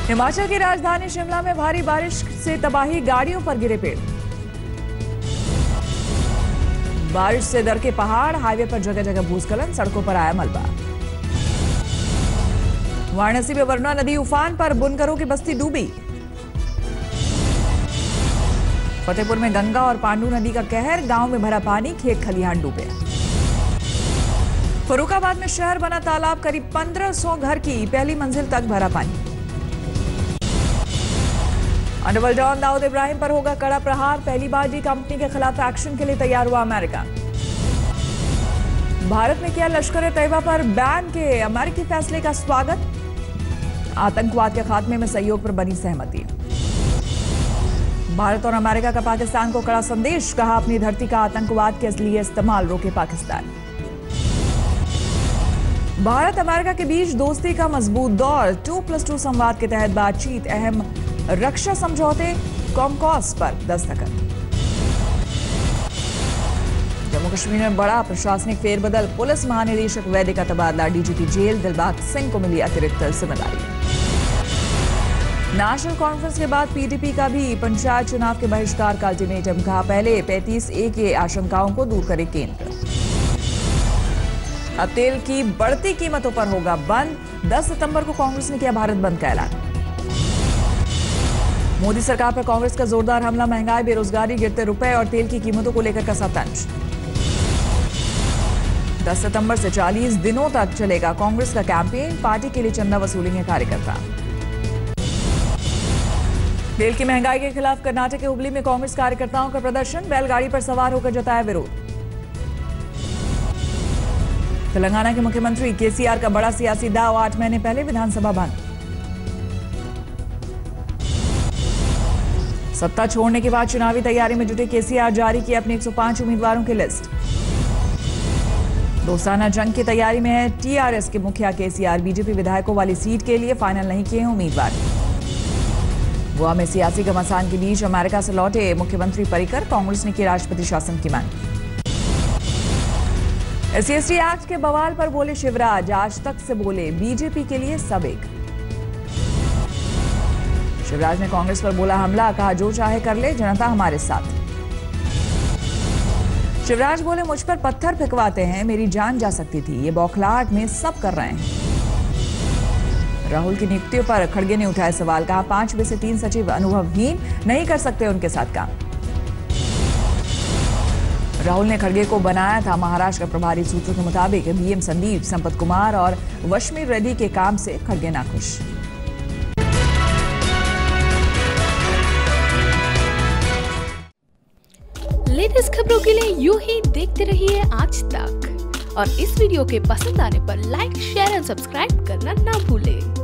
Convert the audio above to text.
हिमाचल की राजधानी शिमला में भारी बारिश से तबाही, गाड़ियों पर गिरे पेड़। बारिश से दरके पहाड़, हाईवे पर जगह जगह भूस्खलन, सड़कों पर आया मलबा। वाराणसी में वरुणा नदी उफान पर, बुनकरों की बस्ती डूबी। फतेहपुर में गंगा और पांडू नदी का कहर, गांव में भरा पानी, खेत खलिहान डूबे। फर्रुखाबाद में शहर बना तालाब, करीब 1500 घर की पहली मंजिल तक भरा पानी। अंडरवर्ल्ड डॉन दाऊद इब्राहिम पर होगा कड़ा प्रहार, पहली बार डी कंपनी के खिलाफ एक्शन के लिए तैयार हुआ अमेरिका। भारत ने किया लश्कर तैयबा पर बैन के अमेरिकी फैसले का स्वागत। आतंकवाद के खात्मे में सहयोग पर बनी सहमति। भारत और अमेरिका का पाकिस्तान को कड़ा संदेश, कहा अपनी धरती का आतंकवाद के लिए इस्तेमाल रोके पाकिस्तान। भारत अमेरिका के बीच दोस्ती का मजबूत दौर, 2+2 संवाद के तहत बातचीत, अहम रक्षा समझौते कॉमकॉस पर दस्तखत। जम्मू कश्मीर में बड़ा प्रशासनिक फेरबदल, पुलिस महानिदेशक वैद्य का तबादला, डीजीपी जेल दिलबाग सिंह को मिली अतिरिक्त जिम्मेदारी। नेशनल कॉन्फ्रेंस के बाद पीडीपी का भी पंचायत चुनाव के बहिष्कार का अल्टीमेटम, कहा पहले 35A के आशंकाओं को दूर करे केंद्र। अब तेल की बढ़ती कीमतों पर होगा बंद, 10 सितंबर को कांग्रेस ने किया भारत बंद का ऐलान। मोदी सरकार पर कांग्रेस का जोरदार हमला, महंगाई, बेरोजगारी, गिरते रुपए और तेल की कीमतों को लेकर कसा तंज। 10 सितंबर से 40 दिनों तक चलेगा कांग्रेस का कैंपेन, पार्टी के लिए चंदा वसूलेंगे कार्यकर्ता। तेल की महंगाई के खिलाफ कर्नाटक के हुबली में कांग्रेस कार्यकर्ताओं का प्रदर्शन, बैलगाड़ी पर सवार होकर जताया विरोध। तेलंगाना के मुख्यमंत्री केसीआर का बड़ा सियासी दाव, 8 महीने पहले विधानसभा बंद। सत्ता छोड़ने के बाद चुनावी तैयारी में जुटे केसीआर, जारी की अपने 105 उम्मीदवारों की लिस्ट। दोस्ताना जंग की तैयारी में है टीआरएस के मुखिया केसीआर, बीजेपी विधायकों वाली सीट के लिए फाइनल नहीं किए हैं उम्मीदवार। गोवा में सियासी घमासान के बीच अमेरिका से लौटे मुख्यमंत्री पर्रिकर, कांग्रेस ने की राष्ट्रपति शासन की मांग। SC/ST एक्ट के बवाल पर बोले शिवराज, आज तक से बोले बीजेपी के लिए सब एक। शिवराज ने कांग्रेस पर बोला हमला, कहा जो चाहे कर ले, जनता हमारे साथ। शिवराज बोले मुझ पर पत्थर फेंकवाते हैं, मेरी जान जा सकती थी, ये बौखलाहट में सब कर रहे हैं। राहुल की नियुक्तियों पर खड़गे ने उठाया सवाल, कहा 5 में से 3 सचिव अनुभवहीन, नहीं कर सकते उनके साथ काम। राहुल ने खड़गे को बनाया था महाराष्ट्र का प्रभारी, सूत्रों के मुताबिक BM संदीप, संपत कुमार और वश्मी रेड्डी के काम से खड़गे नाखुश। लेटेस्ट खबरों के लिए यूं ही देखते रहिए आज तक, और इस वीडियो के पसंद आने पर लाइक, शेयर एंड सब्सक्राइब करना ना भूलें।